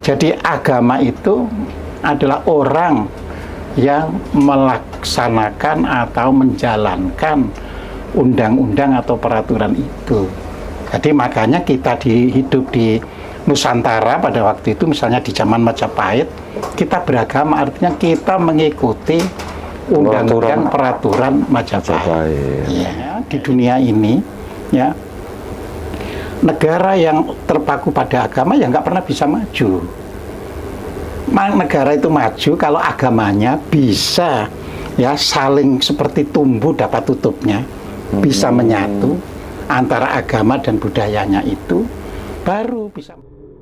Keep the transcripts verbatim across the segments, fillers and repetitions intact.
Jadi agama itu adalah orang yang melaksanakan atau menjalankan undang-undang atau peraturan itu. Jadi makanya kita di, hidup di Nusantara pada waktu itu, misalnya di zaman Majapahit, kita beragama, artinya kita mengikuti undang-undang peraturan Majapahit. Ya, di dunia ini, ya, negara yang terpaku pada agama ya nggak pernah bisa maju. Negara itu maju kalau agamanya bisa ya saling seperti tumbuh dapat tutupnya, hmm. bisa menyatu antara agama dan budayanya itu, baru bisa.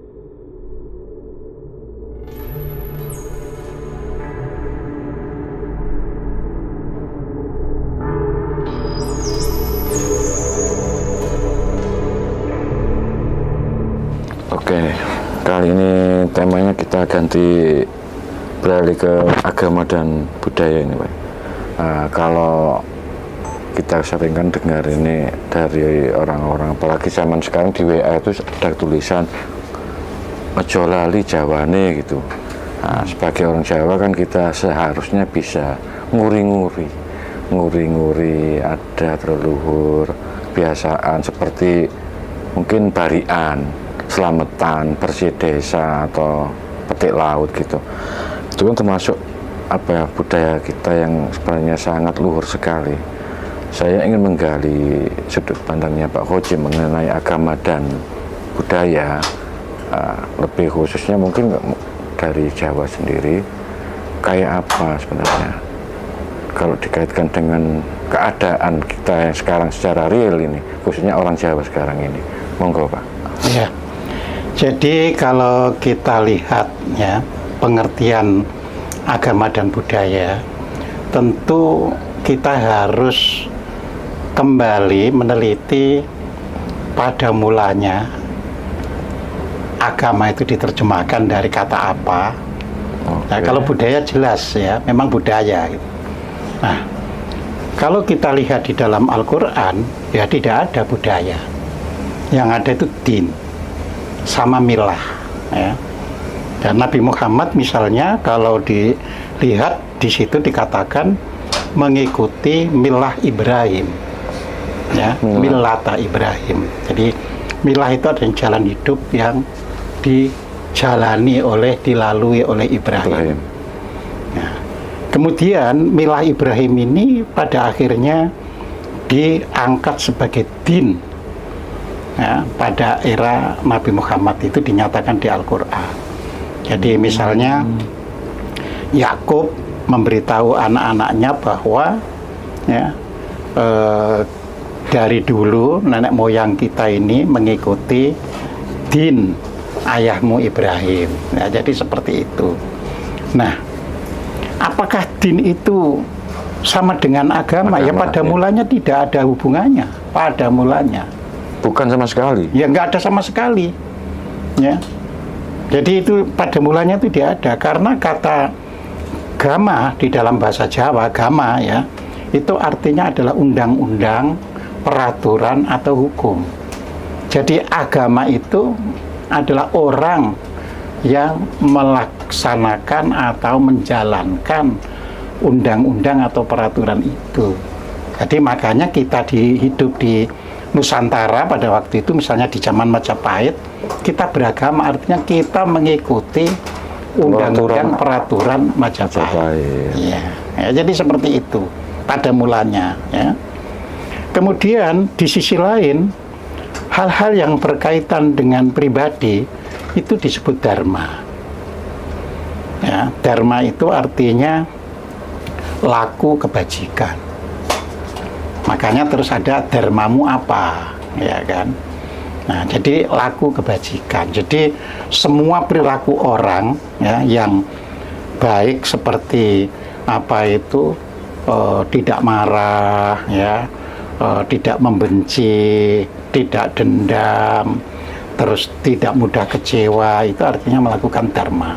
Oke, kali ini temanya kita ganti, beralih ke agama dan budaya ini, Pak. Nah, kalau kita sering kan dengar ini dari orang-orang, apalagi zaman sekarang di W A itu ada tulisan ojo lali Jawane gitu. Nah, sebagai orang Jawa kan kita seharusnya bisa nguri-nguri, nguri-nguri adat leluhur, kebiasaan seperti mungkin barian, selamatan, bersih desa atau petik laut gitu. Itu kan termasuk apa ya, budaya kita yang sebenarnya sangat luhur sekali. Saya ingin menggali sudut pandangnya Pak Khoji mengenai agama dan budaya, uh, lebih khususnya mungkin dari Jawa sendiri, kayak apa sebenarnya kalau dikaitkan dengan keadaan kita yang sekarang secara real ini, khususnya orang Jawa sekarang ini. Monggo Pak. Ya. Jadi kalau kita lihat ya pengertian agama dan budaya, tentu kita harus kembali meneliti pada mulanya agama itu diterjemahkan dari kata apa. Okay. Nah, kalau budaya jelas ya, memang budaya. Gitu. Nah, kalau kita lihat di dalam Al-Quran, ya tidak ada budaya. Yang ada itu din sama milah. Ya. Dan Nabi Muhammad misalnya kalau dilihat di situ dikatakan mengikuti milah Ibrahim, ya, millata Ibrahim. Jadi milah itu adalah jalan hidup yang dijalani oleh, dilalui oleh Ibrahim. Ibrahim. Nah, kemudian milah Ibrahim ini pada akhirnya diangkat sebagai din. Ya, pada era Nabi Muhammad itu dinyatakan di Al-Quran. Jadi misalnya Yakub memberitahu anak-anaknya bahwa ya, eh, dari dulu nenek moyang kita ini mengikuti din ayahmu Ibrahim. Nah, jadi seperti itu. Nah, apakah din itu sama dengan agama? agama ya pada ya. mulanya tidak ada hubungannya. Pada mulanya. Bukan sama sekali. Ya nggak ada sama sekali. Ya. Jadi itu pada mulanya itu tidak ada, karena kata agama di dalam bahasa Jawa, agama ya, itu artinya adalah undang-undang, peraturan atau hukum. Jadi agama itu adalah orang yang melaksanakan atau menjalankan undang-undang atau peraturan itu. Jadi makanya kita di, hidup di Nusantara pada waktu itu, misalnya di zaman Majapahit, kita beragama, artinya kita mengikuti undang-undang peraturan Majapahit. Ya. Ya, jadi seperti itu pada mulanya. Ya. Kemudian di sisi lain, hal-hal yang berkaitan dengan pribadi itu disebut dharma. Ya, dharma itu artinya laku kebajikan. Makanya terus ada dharmamu apa, ya kan? Nah, jadi laku kebajikan. Jadi semua perilaku orang ya yang baik seperti apa itu uh, tidak marah, ya, uh, tidak membenci, tidak dendam, terus tidak mudah kecewa, itu artinya melakukan dharma.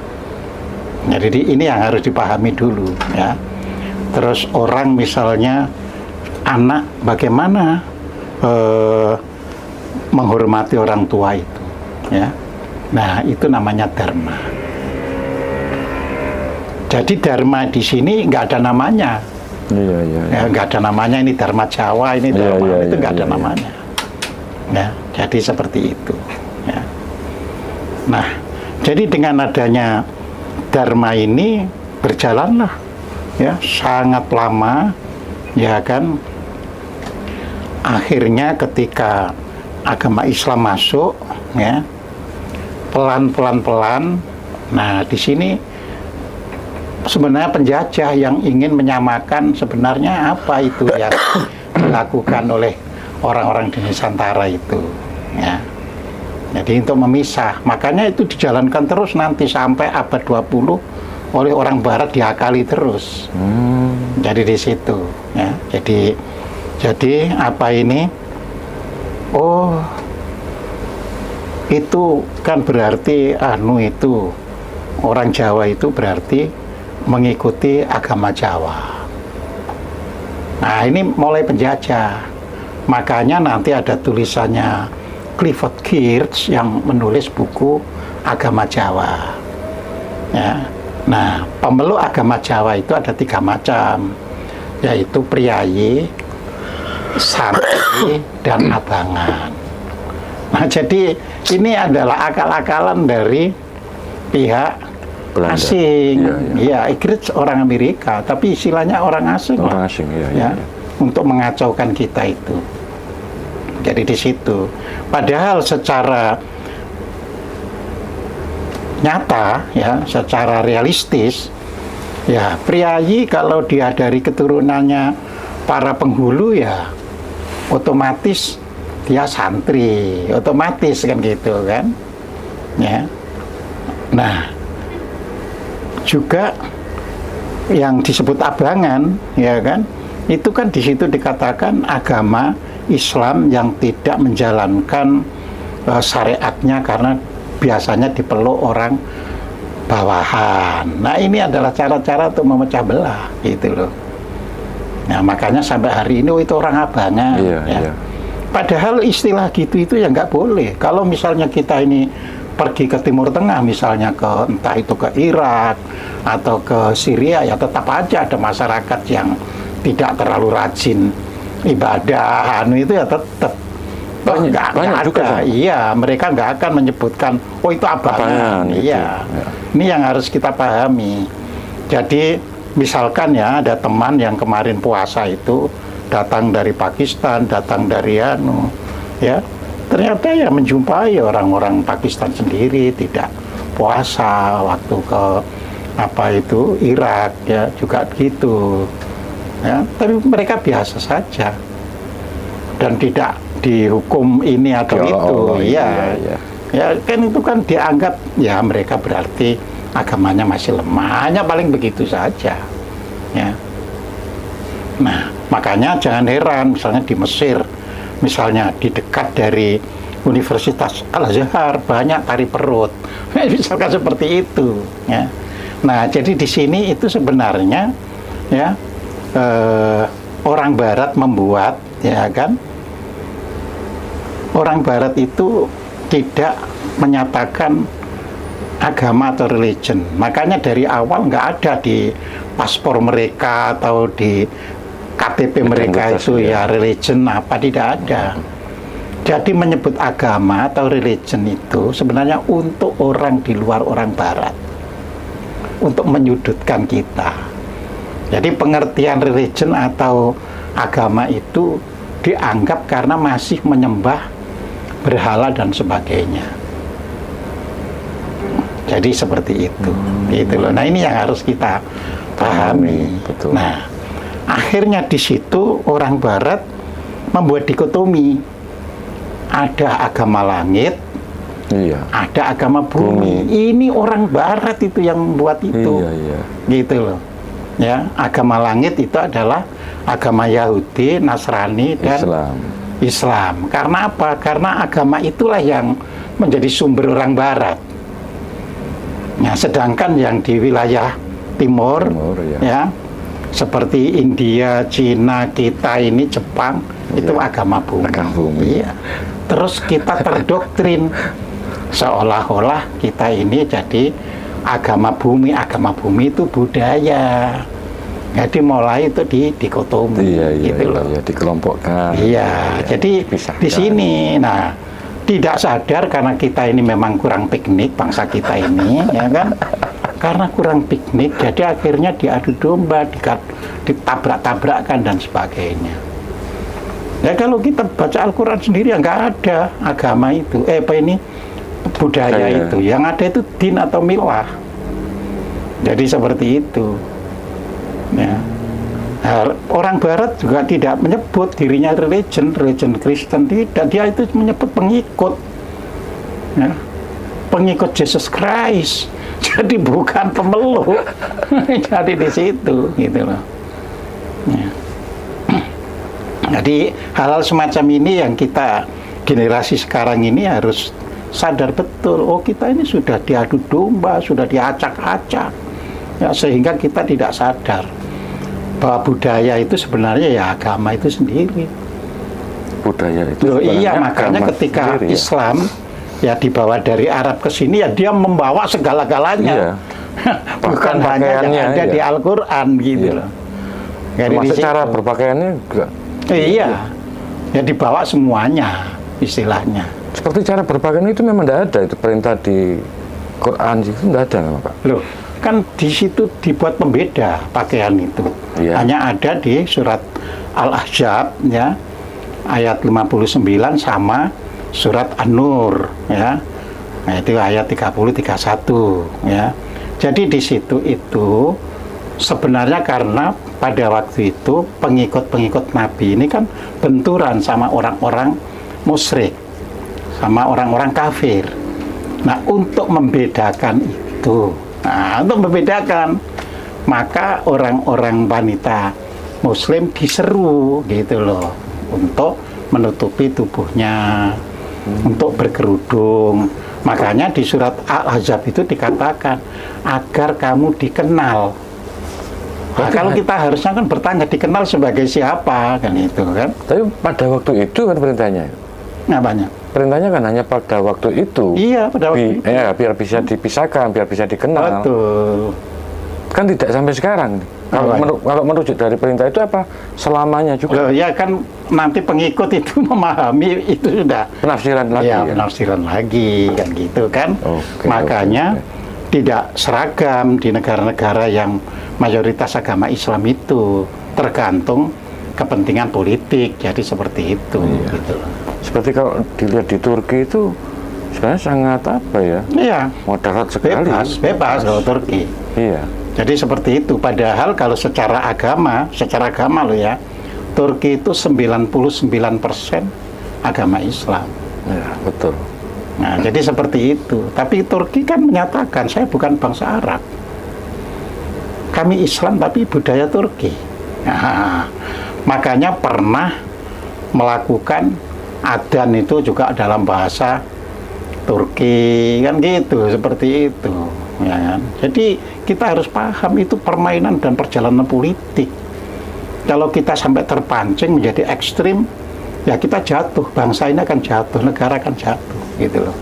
Jadi ini yang harus dipahami dulu, ya. Terus orang misalnya anak bagaimana uh, menghormati orang tua itu, ya. Nah, itu namanya dharma. Jadi dharma di sini nggak ada namanya. Iya, iya. Ya, nggak ada namanya, ini dharma Jawa, ini Iya, dharma iya, itu iya, nggak ada iya, namanya. Ya, jadi seperti itu. Ya. Nah, jadi dengan adanya dharma ini berjalanlah, ya, sangat lama, ya kan. Akhirnya ketika agama Islam masuk, ya, pelan-pelan pelan. Nah, di sini sebenarnya penjajah yang ingin menyamakan sebenarnya apa itu yang dilakukan oleh orang-orang di Nusantara itu, ya. Jadi untuk memisah, makanya itu dijalankan terus nanti sampai abad dua puluh oleh orang Barat, diakali terus. Hmm. Jadi di situ, ya. Jadi jadi apa ini? Oh, itu kan berarti anu itu orang Jawa itu berarti mengikuti agama Jawa. Nah, ini mulai penjajah. Makanya nanti ada tulisannya Clifford Geertz yang menulis buku Agama Jawa. Ya. Nah, pemeluk agama Jawa itu ada tiga macam, yaitu priayi, santri, dan abangan. Nah, jadi ini adalah akal-akalan dari pihak Belanda. asing. Ya, ya. Ya, Geertz orang Amerika, tapi istilahnya orang asing. Orang lah. asing, ya, ya, Ya, ya. untuk mengacaukan kita itu. Jadi di situ. Padahal secara nyata, ya, secara realistis, ya, priayi kalau dia dari keturunannya para penghulu, ya, otomatis dia santri, otomatis kan gitu kan, ya. Nah, juga yang disebut abangan, ya kan, itu kan di situ dikatakan agama Islam yang tidak menjalankan uh, syariatnya karena biasanya dipeluk orang bawahan. Nah, ini adalah cara-cara untuk memecah belah, gitu loh. Nah, makanya sampai hari ini oh, itu orang abangan. Iya, ya. iya. Padahal istilah gitu itu ya nggak boleh. Kalau misalnya kita ini pergi ke Timur Tengah, misalnya ke entah itu ke Irak atau ke Syria, ya tetap aja ada masyarakat yang tidak terlalu rajin ibadah, anu itu ya tetap banyak, nggak banyak ada. juga, Iya, mereka nggak akan menyebutkan oh itu abangan. Abangan, Iya, gitu. Ya. ini yang harus kita pahami. Jadi misalkan ya ada teman yang kemarin puasa itu datang dari Pakistan, datang dari anu, ya ternyata ya menjumpai orang-orang Pakistan sendiri tidak puasa waktu ke apa itu Irak, ya juga gitu. Ya, tapi mereka biasa saja dan tidak dihukum ini atau Ya, itu, oh, ya, iya, iya. ya kan itu kan dianggap ya mereka berarti agamanya masih lemah, hanya paling begitu saja, ya. Nah, makanya jangan heran misalnya di Mesir, misalnya di dekat dari Universitas Al-Azhar banyak tari perut, misalkan seperti itu, ya. Nah, jadi di sini itu sebenarnya ya. Eh, orang Barat membuat, ya kan, orang Barat itu tidak menyatakan agama atau religion. Makanya dari awal nggak ada di paspor mereka atau di K T P mereka itu ya religion apa, tidak ada. Jadi menyebut agama atau religion itu sebenarnya untuk orang di luar orang Barat, untuk menyudutkan kita. Jadi pengertian religion atau agama itu dianggap karena masih menyembah berhala dan sebagainya. Jadi seperti itu, hmm. gitu loh. Nah, ini yang harus kita pahami. Betul. Nah, akhirnya di situ orang Barat membuat dikotomi. Ada agama langit, iya. ada agama bumi. bumi. Ini orang Barat itu yang membuat itu, iya, iya. gitu loh. Ya, agama langit itu adalah agama Yahudi, Nasrani, dan Islam. Islam. Karena apa? Karena agama itulah yang menjadi sumber orang Barat. Nah, sedangkan yang di wilayah Timur, Timur ya. ya, seperti India, Cina, kita ini, Jepang, ya. Itu agama bumi. Agama bumi. Iya. Terus kita terdoktrin seolah-olah kita ini jadi agama bumi, agama bumi itu budaya. Jadi mulai itu di dikotomi, iya, iya, gitu iya, loh. iya, dikelompokkan. Iya, iya, jadi dipisahkan. Di sini, nah tidak sadar karena kita ini memang kurang piknik bangsa kita ini, ya kan? Karena kurang piknik, jadi akhirnya diadu domba, ditabrak-tabrakkan dan sebagainya. Ya kalau kita baca Al-Quran sendiri ya nggak ada agama itu, eh apa ini budaya Kayak. itu, yang ada itu din atau milah. Jadi seperti itu. Ya. Nah, orang Barat juga tidak menyebut dirinya religion, religion Kristen, tidak, dia itu menyebut pengikut, ya. Pengikut Yesus Christ. Jadi bukan pemeluk. Jadi di situ, gitu loh. Ya. Jadi hal-hal semacam ini yang kita generasi sekarang ini harus sadar betul, oh kita ini sudah diadu domba, sudah diacak-acak, ya, sehingga kita tidak sadar bahwa budaya itu sebenarnya ya agama itu sendiri. Budaya itu Loh, iya, makanya agama ketika sendiri, ya. Islam ya dibawa dari Arab ke sini ya dia membawa segala-galanya. Iya. Bukan hanya yang ada iya. di Al-Quran gitu Iya. loh. Jadi di Termasuk cara situ. berpakaiannya juga. Eh, iya. Ya dibawa semuanya istilahnya. Seperti cara berpakaian itu memang tidak ada, itu perintah di Quran itu tidak ada memang, Pak. Loh, kan di situ dibuat pembeda pakaian itu. Iya. Hanya ada di surat Al-Ahzab ya, ayat lima puluh sembilan sama surat An-Nur ya. Nah, itu ayat tiga puluh, tiga puluh satu ya. Jadi di situ itu sebenarnya karena pada waktu itu pengikut-pengikut Nabi ini kan benturan sama orang-orang musyrik, sama orang-orang kafir. Nah, untuk membedakan itu, nah, untuk membedakan, maka orang-orang wanita Muslim diseru gitu loh, untuk menutupi tubuhnya, hmm. untuk berkerudung. Makanya di surat Al-Ahzab itu dikatakan agar kamu dikenal. Nah, kalau kita harusnya kan bertanya dikenal sebagai siapa kan itu kan? Tapi pada waktu itu kan perintahnya. Apanya? Perintahnya kan hanya pada waktu itu. Iya, pada waktu Bi itu. Ya, biar bisa dipisahkan, biar bisa dikenal. Betul. Kan tidak sampai sekarang. Kalau, Apa? meru kalau merujuk dari perintah itu apa? Selamanya juga. Loh, ya kan nanti pengikut itu memahami itu sudah Penafsiran lagi. ya, Ya, penafsiran lagi kan gitu kan. Oke, Makanya oke, oke. tidak seragam di negara-negara yang mayoritas agama Islam itu, tergantung kepentingan politik. Jadi seperti itu. Iya. Gitu. Seperti kalau dilihat di Turki itu sebenarnya sangat apa ya? Iya. Moderat sekali. Bebas, bebas kalau Turki. Iya. Jadi seperti itu. Padahal kalau secara agama, secara agama loh ya, Turki itu sembilan puluh sembilan persen agama Islam. Ya, betul. Nah, jadi seperti itu. Tapi Turki kan menyatakan saya bukan bangsa Arab. Kami Islam tapi budaya Turki. Nah, makanya pernah melakukan adzan itu juga dalam bahasa Turki kan gitu, seperti itu. Ya kan? Jadi kita harus paham itu permainan dan perjalanan politik. Kalau kita sampai terpancing menjadi ekstrim, ya kita jatuh, bangsa ini akan jatuh, negara akan jatuh, gitu loh.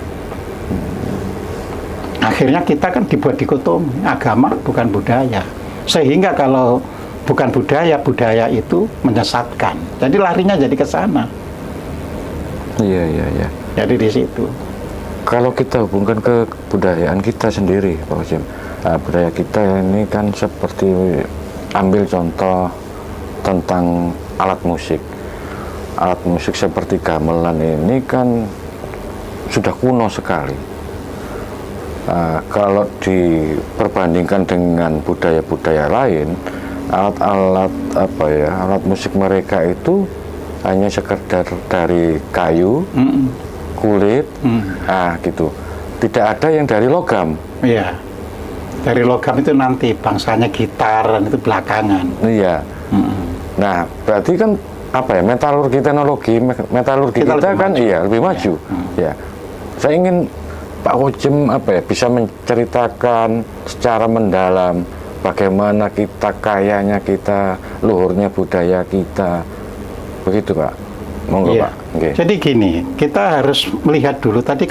Akhirnya kita kan dibuat dikotomi, agama bukan budaya. Sehingga kalau bukan budaya, budaya itu menyesatkan. Jadi larinya jadi ke sana. Iya, iya, iya. Jadi di situ. Kalau kita hubungkan ke budayaan kita sendiri, Pak Husim, nah, budaya kita ini kan seperti ambil contoh tentang alat musik. Alat musik seperti gamelan ini kan sudah kuno sekali. Nah, kalau diperbandingkan dengan budaya-budaya lain, alat-alat apa ya, alat musik mereka itu hanya sekedar dari kayu, Mm-mm. kulit, Mm. ah gitu. Tidak ada yang dari logam. Iya. Dari logam itu nanti bangsanya gitar dan itu belakangan. Iya. Mm-mm. Nah, berarti kan apa ya, metalurgi teknologi, me- metalurgi Kita kita, lebih kan maju. iya lebih maju. Hmm. Ya. Saya ingin Pak Husim apa ya bisa menceritakan secara mendalam bagaimana kita kayanya kita, luhurnya budaya kita. Begitu, Pak. Monggo, Iya. Pak. Oke. Jadi gini, kita harus melihat dulu tadi kan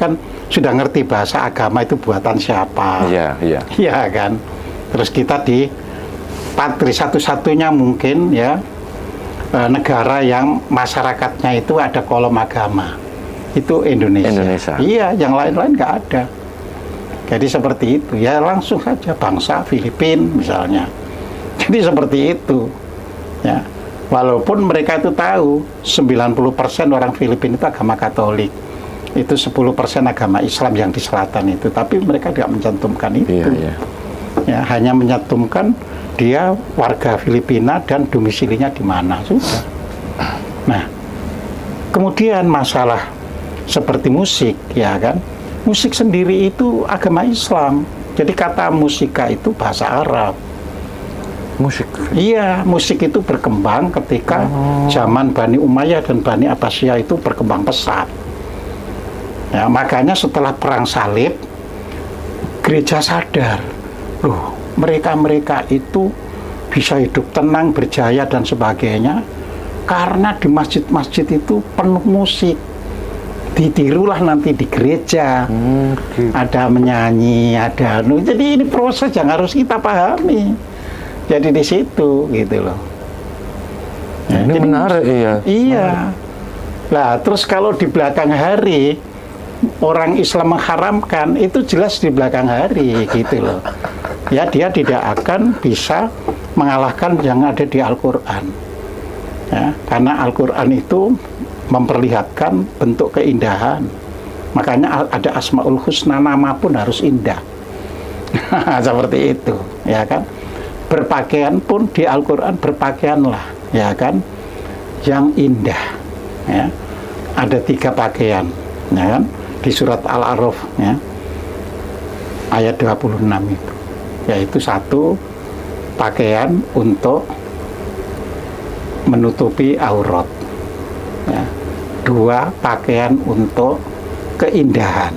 sudah ngerti bahasa agama itu buatan siapa. Iya, iya. Iya kan. Terus kita di patri satu-satunya mungkin ya eh, negara yang masyarakatnya itu ada kolom agama. Itu Indonesia. Indonesia. Iya, yang lain-lain nggak ada. Jadi seperti itu. Ya langsung saja bangsa Filipina misalnya. Jadi seperti itu. Ya. Walaupun mereka itu tahu sembilan puluh persen orang Filipina itu agama Katolik, itu sepuluh persen agama Islam yang di selatan itu, tapi mereka tidak mencantumkan itu. Iya, iya. Ya, hanya mencantumkan dia warga Filipina dan domisilinya di mana, sudah. Nah, kemudian masalah seperti musik, ya kan? Musik sendiri itu agama Islam. Jadi kata musika itu bahasa Arab. Musik. Iya, musik itu berkembang ketika oh. zaman Bani Umayyah dan Bani Abbasiyah itu berkembang pesat. Ya, makanya setelah perang salib, gereja sadar, loh, mereka-mereka itu bisa hidup tenang, berjaya dan sebagainya, karena di masjid-masjid itu penuh musik. Ditirulah nanti di gereja, hmm, gitu. Ada menyanyi, ada, jadi ini proses yang harus kita pahami. Jadi di situ gitu loh. Ya, ini jadi, menarik iya. Iya. Nah, terus kalau di belakang hari orang Islam mengharamkan, itu jelas di belakang hari gitu loh. Ya, dia tidak akan bisa mengalahkan yang ada di Al-Qur'an. Ya, karena Al-Qur'an itu memperlihatkan bentuk keindahan. Makanya ada Asmaul Husna, nama pun harus indah. Seperti itu, ya kan? Berpakaian pun di Al-Quran berpakaianlah, ya kan, yang indah. Ya. Ada tiga pakaian, ya kan, di surat Al-A'raf, ya, ayat dua puluh enam itu, yaitu satu pakaian untuk menutupi aurat, ya. Dua pakaian untuk keindahan.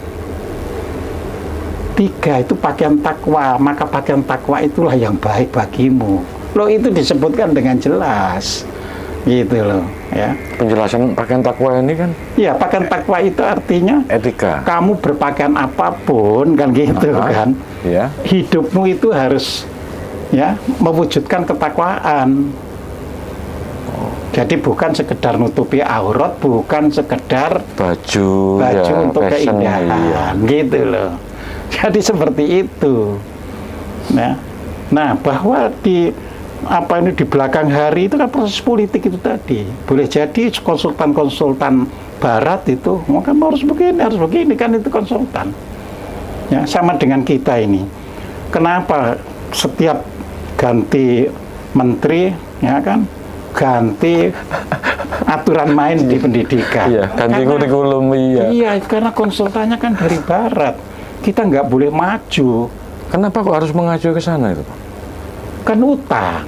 Tiga itu pakaian takwa, maka pakaian takwa itulah yang baik bagimu. Loh, itu disebutkan dengan jelas, gitu loh, ya. Penjelasan pakaian takwa ini kan? Iya, pakaian takwa itu artinya etika. Kamu berpakaian apapun kan gitu uh-huh. kan? Ya. Hidupmu itu harus ya mewujudkan ketakwaan. Oh. Jadi bukan sekedar nutupi aurat, bukan sekedar baju, baju ya, untuk keindahan, iya. Gitu loh. Jadi seperti itu. Nah, nah bahwa di apa ini di belakang hari itu kan proses politik itu tadi. Boleh jadi konsultan-konsultan Barat itu, mungkin harus begini, harus begini kan itu konsultan. Ya, sama dengan kita ini. Kenapa setiap ganti menteri, ya kan, ganti aturan main di pendidikan? Iya, ganti kurikulum, iya. Iya, karena konsultannya kan dari Barat. Kita nggak boleh maju. Kenapa kok harus mengacu ke sana itu? Kan utang.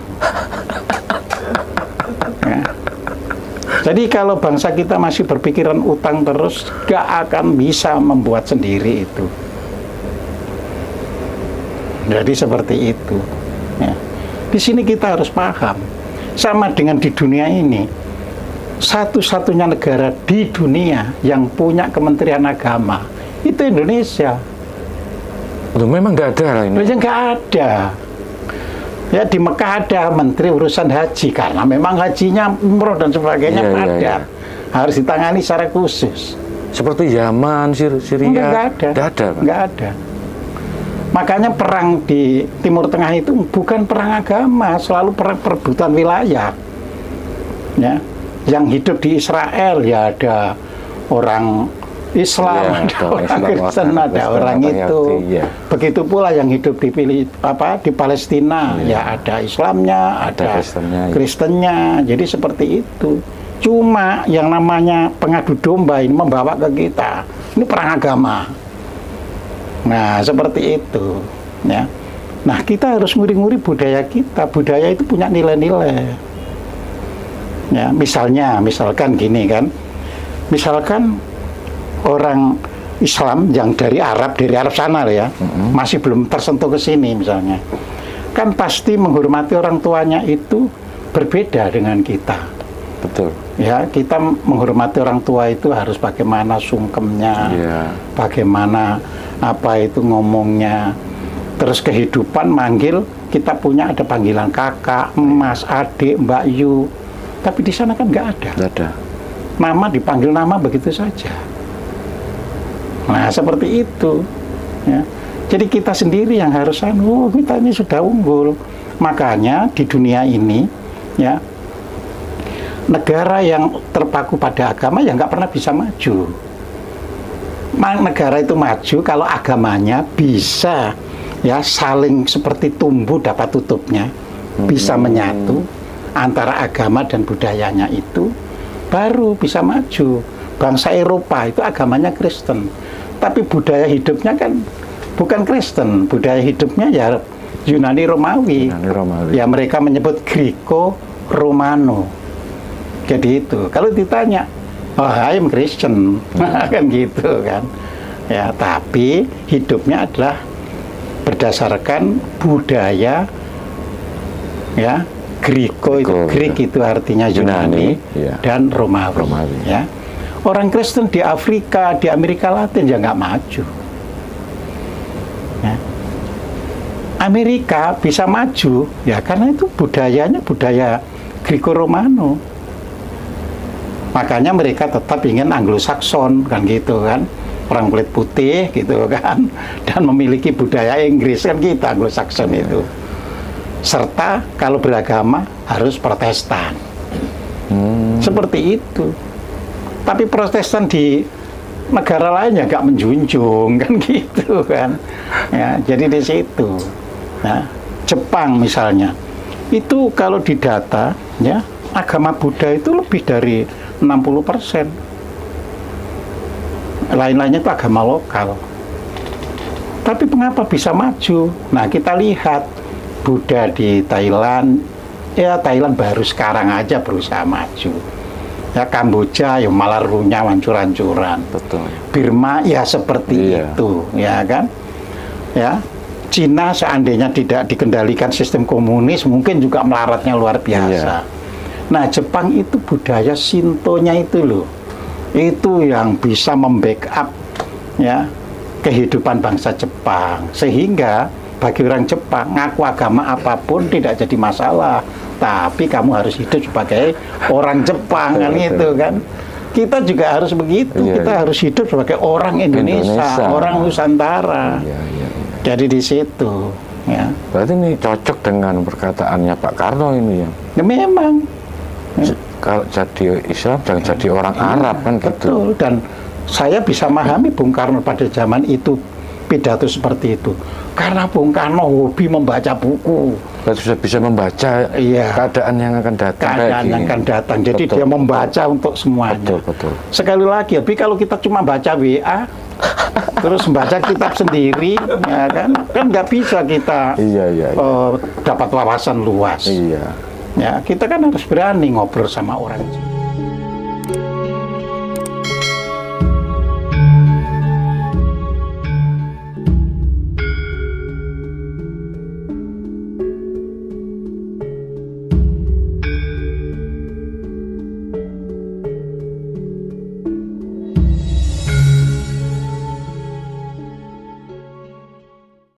Ya. Jadi kalau bangsa kita masih berpikiran utang terus, nggak akan bisa membuat sendiri itu. Jadi seperti itu. Ya. Di sini kita harus paham. Sama dengan di dunia ini, satu-satunya negara di dunia yang punya Kementerian Agama itu Indonesia. Loh, memang nggak ada ini? Loh, nggak ada. Ya, di Mekah ada Menteri Urusan Haji, karena memang hajinya umroh dan sebagainya iya, ada. Iya, iya. Harus ditangani secara khusus. Seperti Yaman, Syria? Nggak ada. Nggak ada, Pak? Nggak ada. Makanya perang di Timur Tengah itu bukan perang agama, selalu perang perebutan wilayah. Ya, yang hidup di Israel ya ada orang Islam, ya, ada orang Islam, Kristen, orang ada Kristen, orang itu. Ya. Begitu pula yang hidup di Pilih, apa di Palestina, ya, ya ada Islamnya, ada, ada Kristennya, Kristennya. Ya. Jadi seperti itu. Cuma yang namanya pengadu domba ini membawa ke kita, ini perang agama. Nah, seperti itu, ya. Nah, kita harus nguri-nguri budaya kita. Budaya itu punya nilai-nilai. Ya, misalnya, misalkan gini kan, misalkan orang Islam yang dari Arab, dari Arab sana ya, mm-hmm. masih belum tersentuh ke sini misalnya, kan pasti menghormati orang tuanya itu berbeda dengan kita. Betul. Ya, kita menghormati orang tua itu harus bagaimana sungkemnya, Iya. bagaimana apa itu ngomongnya. Terus kehidupan manggil, kita punya ada panggilan kakak, emas, adik, mbak Yu. Tapi di sana kan nggak ada. Nggak ada. Nama dipanggil nama begitu saja. Nah, seperti itu. Ya. Jadi kita sendiri yang harus, oh kita ini sudah unggul. Makanya di dunia ini, ya, negara yang terpaku pada agama ya nggak pernah bisa maju. Negara itu maju kalau agamanya bisa ya saling seperti tumbuh dapat tutupnya, bisa menyatu antara agama dan budayanya itu, baru bisa maju. Bangsa Eropa itu agamanya Kristen, tapi budaya hidupnya kan bukan Kristen, budaya hidupnya ya Yunani Romawi. Yunani Romawi. Ya mereka menyebut Greco Romano. Jadi itu. Kalau ditanya, oh I'm Kristen, kan gitu kan. Ya, tapi hidupnya adalah berdasarkan budaya ya Greco itu Greek itu artinya Yunani, Yunani iya. dan Romawi, Romawi ya. Orang Kristen di Afrika, di Amerika Latin ya nggak maju. Ya. Amerika bisa maju ya karena itu budayanya budaya Greco-Romano. Makanya mereka tetap ingin Anglo-Saxon kan gitu kan. Orang kulit putih gitu kan, dan memiliki budaya Inggris kan kita Anglo-Saxon itu. Serta kalau beragama harus Protestan. Hmm. Seperti itu. Tapi Protestan di negara lain ya nggak menjunjung kan gitu kan. Ya, jadi di situ. Nah, Jepang misalnya, itu kalau didata ya agama Buddha itu lebih dari enam puluh persen. Lain-lainnya itu agama lokal. Tapi mengapa bisa maju? Nah, kita lihat Buddha di Thailand, ya Thailand baru sekarang aja berusaha maju. Ya Kamboja ya malah runyam hancur-hancuran. Betul. Birma ya seperti iya. itu, ya kan? Ya. Cina seandainya tidak dikendalikan sistem komunis mungkin juga melaratnya luar biasa. Iya. Nah, Jepang itu budaya Shinto-nya itu loh. Itu yang bisa membackup ya kehidupan bangsa Jepang, sehingga bagi orang Jepang ngaku agama apapun tidak jadi masalah, tapi kamu harus hidup sebagai orang Jepang kan itu kan. Kita juga harus begitu, iya, kita iya. harus hidup sebagai orang Indonesia, Indonesia. orang Nusantara. Iya, iya, iya. Jadi di situ ya. Berarti ini cocok dengan perkataannya Pak Karno ini ya. Ya memang. Ya. Kalau jadi Islam jangan jadi orang ya, Arab kan betul. gitu. Dan saya bisa memahami Bung Karno pada zaman itu pidato seperti itu. Karena Bung Karno hobi membaca buku. Dan sudah bisa membaca iya. keadaan yang akan datang. Keadaan yang akan datang. Jadi betul, dia betul. membaca untuk semuanya. Betul, betul. Sekali lagi, tapi kalau kita cuma baca W A, terus membaca kitab sendiri, ya kan, kan nggak bisa kita iya, iya, iya. Uh, dapat wawasan luas. Iya. Ya, kita kan harus berani ngobrol sama orang.